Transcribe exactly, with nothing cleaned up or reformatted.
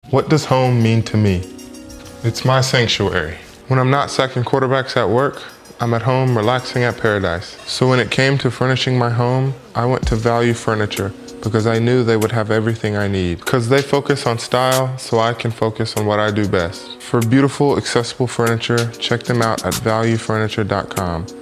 What does home mean to me? It's my sanctuary. When I'm not sacking quarterbacks at work, I'm at home relaxing at paradise. So when it came to furnishing my home, I went to Valyou Furniture because I knew they would have everything I need. Because they focus on style, so I can focus on what I do best. For beautiful, accessible furniture, check them out at valyou furniture dot com.